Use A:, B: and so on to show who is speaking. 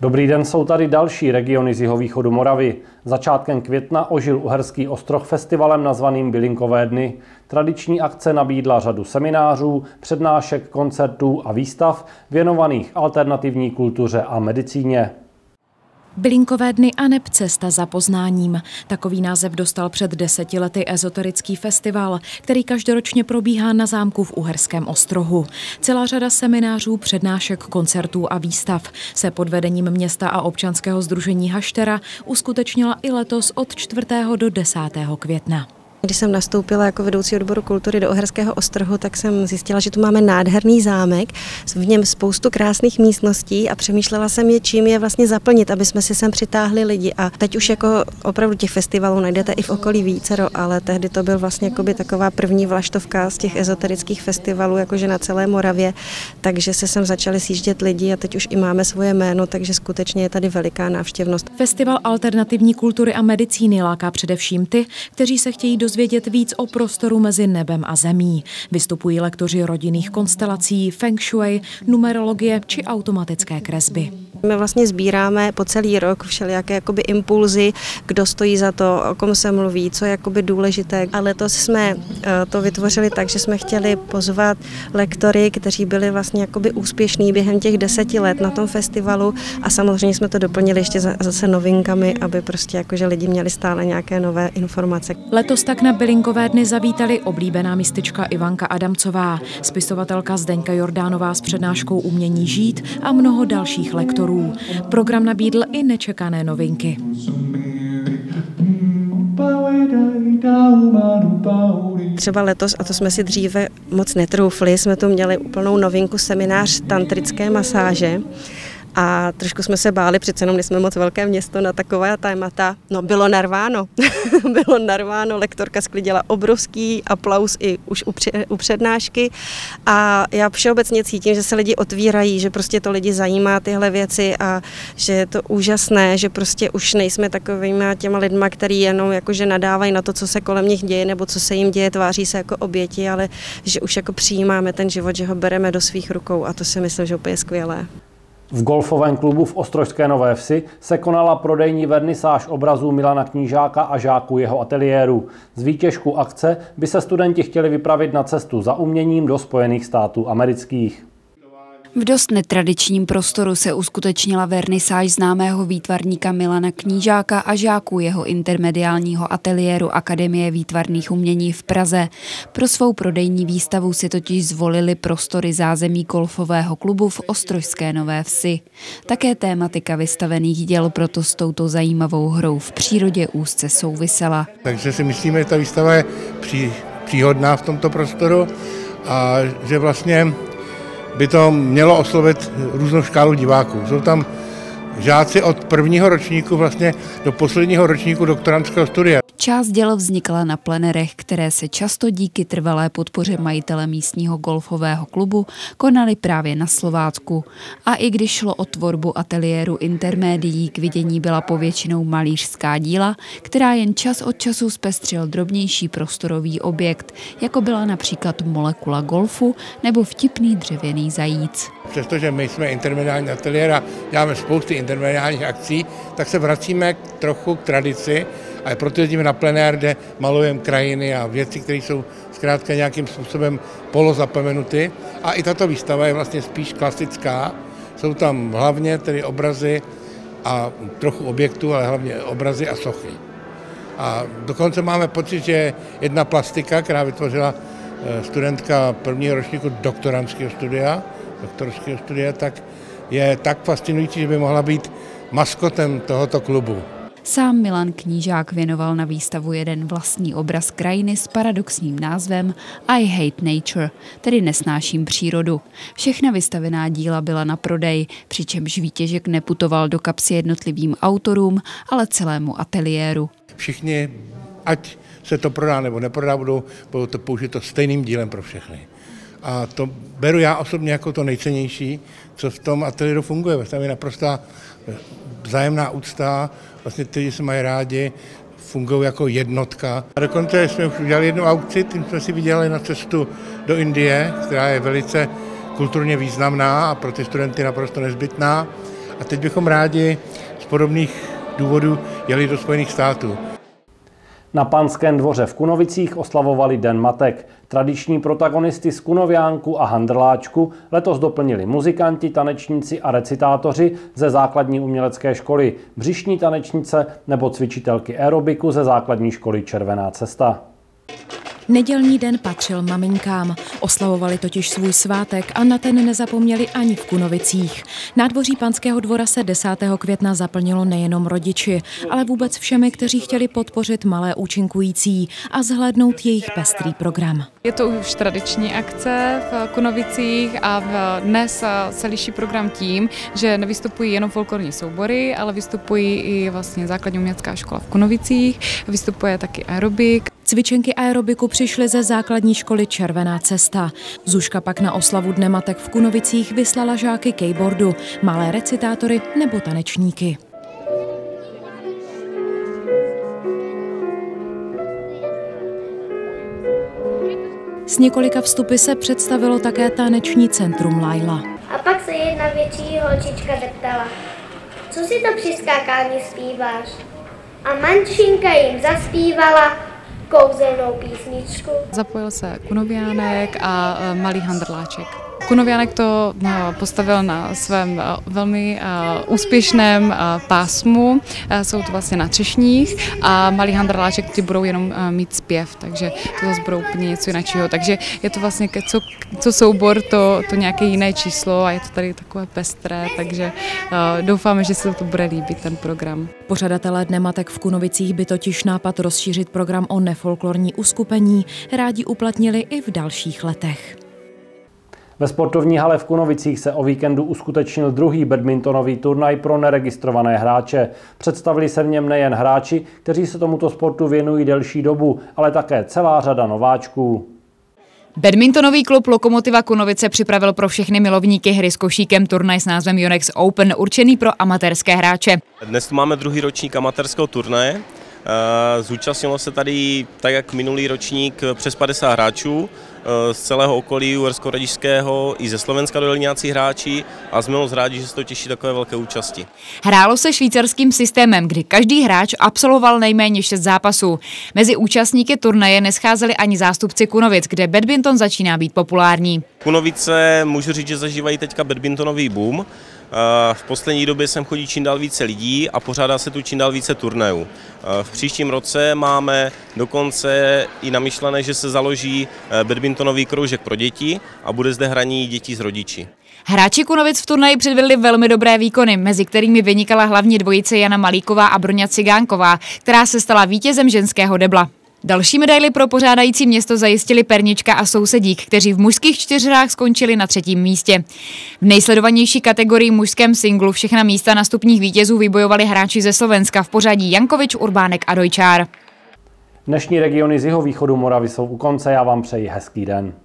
A: Dobrý den, jsou tady další regiony z jihovýchodu Moravy. Začátkem května ožil Uherský Ostroh festivalem nazvaným Bylinkové dny. Tradiční akce nabídla řadu seminářů, přednášek, koncertů a výstav věnovaných alternativní kultuře a medicíně.
B: Bylinkové dny aneb cesta za poznáním. Takový název dostal před 10 lety ezoterický festival, který každoročně probíhá na zámku v Uherském Ostrohu. Celá řada seminářů, přednášek, koncertů a výstav se pod vedením města a občanského sdružení Haštera uskutečnila i letos od 4. do 10. května.
C: Když jsem nastoupila jako vedoucí odboru kultury do Uherského Ostrohu, tak jsem zjistila, že tu máme nádherný zámek, v něm spoustu krásných místností a přemýšlela jsem čím je vlastně zaplnit, aby jsme si sem přitáhli lidi. A teď už jako opravdu těch festivalů najdete i v okolí vícero, ale tehdy to byl vlastně jakoby taková první vlaštovka z těch ezoterických festivalů, jakože na celé Moravě, takže se sem začali sjíždět lidi a teď už i máme svoje jméno, takže skutečně je tady veliká návštěvnost.
B: Festival alternativní kultury a medicíny láká především ty, kteří se chtějí dozvědět víc o prostoru mezi nebem a zemí. Vystupují lektoři rodinných konstelací, feng shui, numerologie či automatické kresby.
C: My vlastně sbíráme po celý rok všelijaké jakoby impulzy, kdo stojí za to, o kom se mluví, co je jakoby důležité. A letos jsme to vytvořili tak, že jsme chtěli pozvat lektory, kteří byli vlastně jakoby úspěšní během těch 10 let na tom festivalu a samozřejmě jsme to doplnili ještě zase novinkami, aby prostě jakože lidi měli stále nějaké nové informace.
B: Letos tak na Bylinkové dny zavítali oblíbená mistička Ivanka Adamcová, spisovatelka Zdeňka Jordánová s přednáškou Umění žít a mnoho dalších lektorů. Program nabídl i nečekané novinky.
C: Třeba letos, a to jsme si dříve moc netroufli, jsme tu měli úplnou novinku seminář tantrické masáže. A trošku jsme se báli, přece jenom nejsme moc velké město na taková témata. No bylo narváno, bylo narváno, lektorka sklidila obrovský aplaus i už u přednášky a já všeobecně cítím, že se lidi otvírají, že prostě to lidi zajímá tyhle věci a že je to úžasné, že prostě už nejsme takovýma těma lidma, který jenom jakože nadávají na to, co se kolem nich děje nebo co se jim děje, tváří se jako oběti, ale že už jako přijímáme ten život, že ho bereme do svých rukou a to si myslím, že úplně je skvělé.
A: V golfovém klubu v Ostrožské Nové Vsi se konala prodejní vernisáž obrazů Milana Knížáka a žáků jeho ateliéru. Z výtěžku akce by se studenti chtěli vypravit na cestu za uměním do Spojených států amerických.
D: V dost netradičním prostoru se uskutečnila vernisáž známého výtvarníka Milana Knížáka a žáků jeho intermediálního ateliéru Akademie výtvarných umění v Praze. Pro svou prodejní výstavu si totiž zvolili prostory zázemí golfového klubu v Ostrožské Nové Vsi. Také tématika vystavených děl proto s touto zajímavou hrou v přírodě úzce souvisela.
E: Takže si myslíme, že ta výstava je příhodná v tomto prostoru a že vlastně by to mělo oslovit různou škálu diváků. Jsou tam žáci od prvního ročníku vlastně do posledního ročníku doktorandského studia.
D: Část děl vznikla na plenerech, které se často díky trvalé podpoře majitele místního golfového klubu konaly právě na Slovácku. A i když šlo o tvorbu ateliéru intermédií, k vidění byla povětšinou malířská díla, která jen čas od času zpestřil drobnější prostorový objekt, jako byla například molekula golfu nebo vtipný dřevěný zajíc.
E: Přestože my jsme intermediální ateliér a děláme spousty intermediálních akcí, tak se vracíme trochu k tradici a proto jezdíme na plenér, kde malujeme krajiny a věci, které jsou zkrátka nějakým způsobem polozapomenuty. A i tato výstava je vlastně spíš klasická. Jsou tam hlavně tedy obrazy a trochu objektů, ale hlavně obrazy a sochy. A dokonce máme pocit, že jedna plastika, která vytvořila studentka prvního ročníku doktorského studia, tak je tak fascinující, že by mohla být maskotem tohoto klubu.
D: Sám Milan Knížák věnoval na výstavu jeden vlastní obraz krajiny s paradoxním názvem I hate nature, tedy nesnáším přírodu. Všechna vystavená díla byla na prodej, přičemž výtěžek neputoval do kapsy jednotlivým autorům, ale celému ateliéru.
E: Všichni, ať se to prodá nebo neprodá, budou to použito stejným dílem pro všechny. A to beru já osobně jako to nejcennější, co v tom ateliéru funguje. Tam je naprostá vzájemná úcta, vlastně ty se mají rádi, fungují jako jednotka. A dokonce jsme už udělali jednu aukci, tím jsme si vydělali na cestu do Indie, která je velice kulturně významná a pro ty studenty naprosto nezbytná. a teď bychom rádi z podobných důvodů jeli do Spojených států.
A: Na Panském dvoře v Kunovicích oslavovali Den matek. Tradiční protagonisty z Kunoviánku a Handrláčku letos doplnili muzikanti, tanečníci a recitátoři ze základní umělecké školy, břišní tanečnice nebo cvičitelky aerobiku ze základní školy Červená cesta.
B: Nedělní den patřil maminkám. Oslavovali totiž svůj svátek a na ten nezapomněli ani v Kunovicích. Nádvoří Panského dvora se 10. května zaplnilo nejenom rodiči, ale vůbec všemi, kteří chtěli podpořit malé účinkující a zhlédnout jejich pestrý program.
F: Je to už tradiční akce v Kunovicích a dnes se liší program tím, že nevystupují jenom folklorní soubory, ale vystupují i vlastně základní umělecká škola v Kunovicích, vystupuje taky aerobik.
B: Cvičenky aerobiku přišly ze základní školy Červená cesta. Zuška pak na oslavu Dne matek v Kunovicích vyslala žáky keyboardu, malé recitátory nebo tanečníky. S několika vstupy se představilo také taneční centrum Laila.
G: A pak se jedna větší holčička zeptala, co si to při skákání zpíváš? A mančinka jim zaspívala kouzelnou písničku.
F: Zapojil se Kunoviánek a malý Handrláček. Kunoviánek to postavil na svém velmi úspěšném pásmu, jsou to vlastně na třešních a malý Handrláček ti budou jenom mít zpěv, takže to zase budou úplně něco jiného. Takže je to vlastně co soubor, to nějaké jiné číslo a je to tady takové pestré, takže doufáme, že se to bude líbit ten program.
B: Pořadatelé Dne matek v Kunovicích by totiž nápad rozšířit program o nefolklorní uskupení rádi uplatnili i v dalších letech.
A: Ve sportovní hale v Kunovicích se o víkendu uskutečnil druhý badmintonový turnaj pro neregistrované hráče. Představili se v něm nejen hráči, kteří se tomuto sportu věnují delší dobu, ale také celá řada nováčků.
D: Badmintonový klub Lokomotiva Kunovice připravil pro všechny milovníky hry s košíkem turnaj s názvem Yonex Open, určený pro amatérské hráče.
H: Dnes tu máme druhý ročník amatérského turnaje. Zúčastnilo se tady, tak jak minulý ročník, přes 50 hráčů z celého okolí Uhersko-Hradišťského i ze Slovenska dojeli nějací hráči a jsme moc rádi, že se to těší takové velké účasti.
D: Hrálo se švýcarským systémem, kdy každý hráč absolvoval nejméně 6 zápasů. Mezi účastníky turnaje nescházeli ani zástupci Kunovic, kde badminton začíná být populární.
H: Kunovice, můžu říct, že zažívají teďka badmintonový boom. V poslední době sem chodí čím dál více lidí a pořádá se tu čím dál více turnajů. V příštím roce máme dokonce i namyšlené, že se založí badmintonový kroužek pro děti a bude zde hraní dětí s rodiči.
D: Hráči Kunovic v turnaji předvedli velmi dobré výkony, mezi kterými vynikala hlavně dvojice Jana Malíková a Brňa Cigánková, která se stala vítězem ženského debla. Další medaili pro pořádající město zajistili Pernička a Sousedík, kteří v mužských čtyřhrách skončili na 3. místě. V nejsledovanější kategorii mužském singlu všechna místa na stupních vítězů vybojovali hráči ze Slovenska v pořadí Jankovič, Urbánek a Dojčár.
A: Dnešní regiony z jihovýchodu Moravy jsou u konce, já vám přeji hezký den.